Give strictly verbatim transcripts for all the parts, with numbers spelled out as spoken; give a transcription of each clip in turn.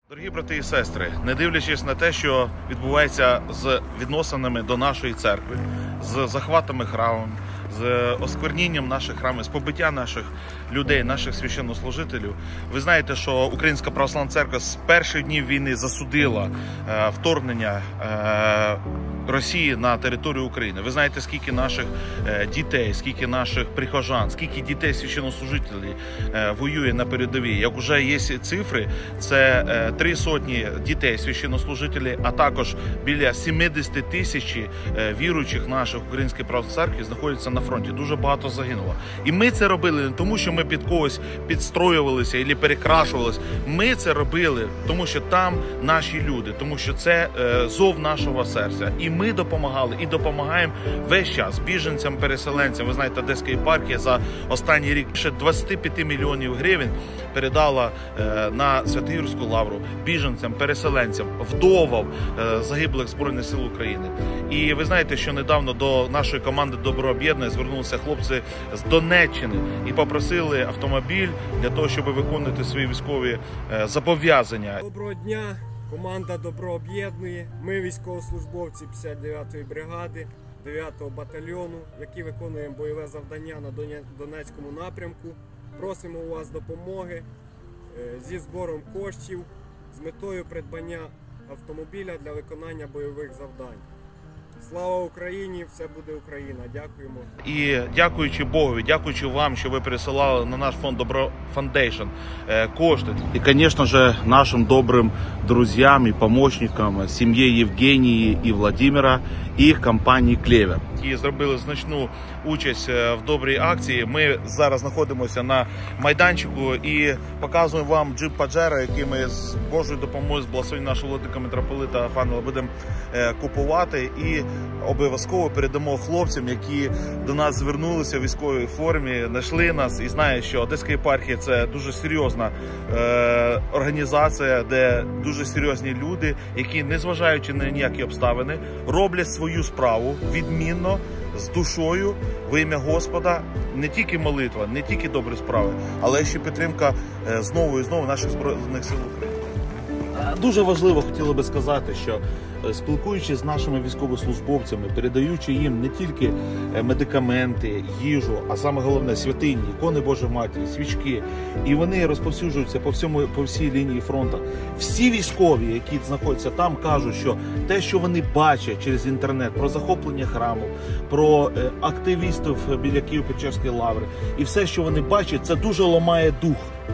Дорогі брати і сестри, не дивлячись на те, що відбувається з відносинами до нашої церкви, з захватами храмів, з осквернінням наших храмів, з побиття наших людей, наших священнослужителів, ви знаєте, що Українська Православна Церква з перших днів війни засудила е, вторгнення е, Росії на територію України. Ви знаєте, скільки наших е, дітей, скільки наших прихожан, скільки дітей священнослужителів е, воює на передовій. Як вже є цифри, це е, три сотні дітей священнослужителів, а також біля сімдесят тисяч е, віруючих наших Української Православної Церкви знаходяться на фронті. Дуже багато загинуло. І ми це робили не тому, що ми під когось підстроювалися або перекрашувалися. Ми це робили, тому що там наші люди, тому що це е, зов нашого серця. І ми допомагали і допомагаємо весь час біженцям, переселенцям. Ви знаєте, Одеська єпархія за останній рік ще двадцять п'ять мільйонів гривень передала е, на Свято-Юрську лавру біженцям, переселенцям, вдовам е, загиблих Збройних сил України. І ви знаєте, що недавно до нашої команди «Добро об'єднання» звернулися хлопці з Донеччини і попросили автомобіль для того, щоб виконувати свої військові е, зобов'язання. Доброго дня! Команда «Добро об'єднує». Ми військовослужбовці п'ятдесят дев'ятої бригади, дев'ятого батальйону, які виконуємо бойове завдання на Донецькому напрямку. Просимо у вас допомоги зі збором коштів з метою придбання автомобіля для виконання бойових завдань. Слава Україні! Все буде Україна! Дякуємо! І дякуючи Богові, дякуючи вам, що ви пересилали на наш фонд Добро Фондейшн кошти. І, звісно ж, нашим добрим друзям і помічникам, сім'ї Євгенії і Владимира і компанії «Клевер», які зробили значну участь в добрій акції. Ми зараз знаходимося на майданчику і показуємо вам джип Паджеро, який ми з Божою допомогою, з благословення нашого владика митрополита Фанила будемо купувати. І обов'язково передамо хлопцям, які до нас звернулися в військовій формі, знайшли нас і знають, що Одеська єпархія – це дуже серйозна е, організація, де дуже серйозні люди, які, незважаючи на ніякі обставини, роблять свою справу відмінно, з душою, во ім'я Господа. Не тільки молитва, не тільки добрі справи, але ще підтримка е, знову і знову наших Збройних сил України. Дуже важливо хотіло би сказати, що спілкуючись з нашими військовослужбовцями, передаючи їм не тільки медикаменти, їжу, а саме головне святині, ікони Божої Матері, свічки, і вони розповсюджуються по всьому, по всій лінії фронту. Всі військові, які знаходяться там, кажуть, що те, що вони бачать через інтернет про захоплення храму, про активістів біля Києво-Печерської лаври, і все, що вони бачать, це дуже ламає дух.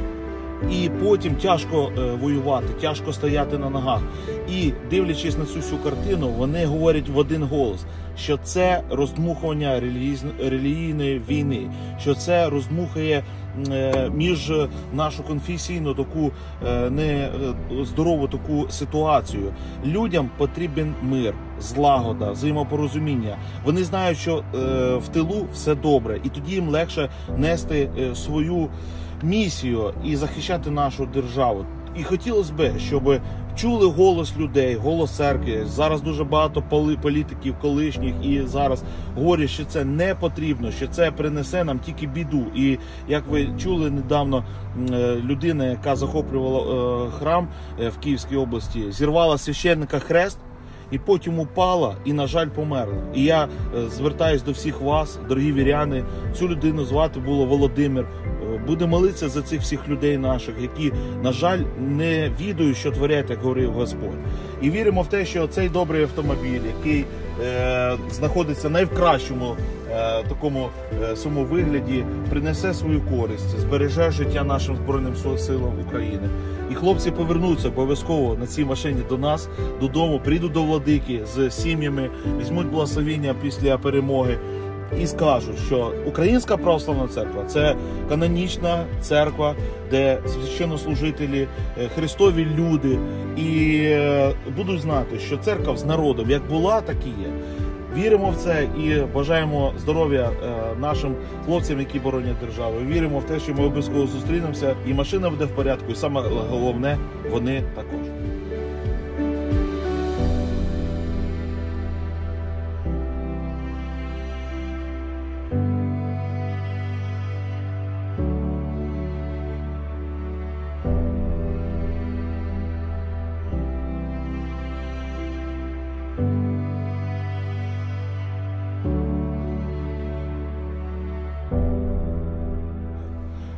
І потім тяжко е, воювати, тяжко стояти на ногах. І дивлячись на цю всю картину, вони говорять в один голос, що це роздмухування релігійної війни, що це роздмухує е, між нашу конфесійну таку е, не здорову таку ситуацію. Людям потрібен мир, злагода, взаємопорозуміння. Вони знають, що е, в тилу все добре, і тоді їм легше нести е, свою місію і захищати нашу державу. І хотілося б, щоб чули голос людей, голос церкви. Зараз дуже багато політиків колишніх і зараз говорять, що це не потрібно, що це принесе нам тільки біду. І як ви чули недавно, людина, яка захоплювала храм в Київській області, зірвала священника хрест, і потім упала і, на жаль, померла. І я звертаюсь до всіх вас, дорогі віряни, цю людину звати було Володимир. Буде молитися за цих всіх людей наших, які, на жаль, не відають, що творять, як говорив Господь. І віримо в те, що цей добрий автомобіль, який е, знаходиться найкращому е, такому е, своєму вигляді, принесе свою користь, збереже життя нашим Збройним силам України. І хлопці повернуться обов'язково на цій машині до нас, додому, прийдуть до владики з сім'ями, візьмуть благословення після перемоги. І скажуть, що Українська Православна Церква – це канонічна церква, де священнослужителі, Христові люди, і будуть знати, що церква з народом як була, так і є. Віримо в це і бажаємо здоров'я нашим хлопцям, які боронять державу. Віримо в те, що ми обов'язково зустрінемося, і машина буде в порядку, і саме головне – вони також.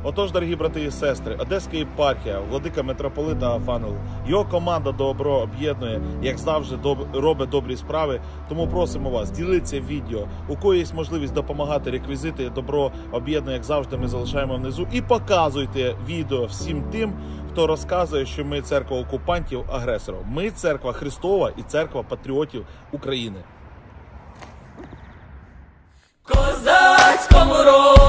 Отож, дорогі брати і сестри, Одеська єпархія, владика митрополита Афанул, його команда добро об'єднує, як завжди, доб... робить добрі справи. Тому просимо вас, діліться відео. У кого є можливість допомагати, реквізити добро об'єднує, як завжди, ми залишаємо внизу. І показуйте відео всім тим, хто розказує, що ми церква окупантів, агресорів. Ми церква Христова і церква патріотів України. Козацькому роду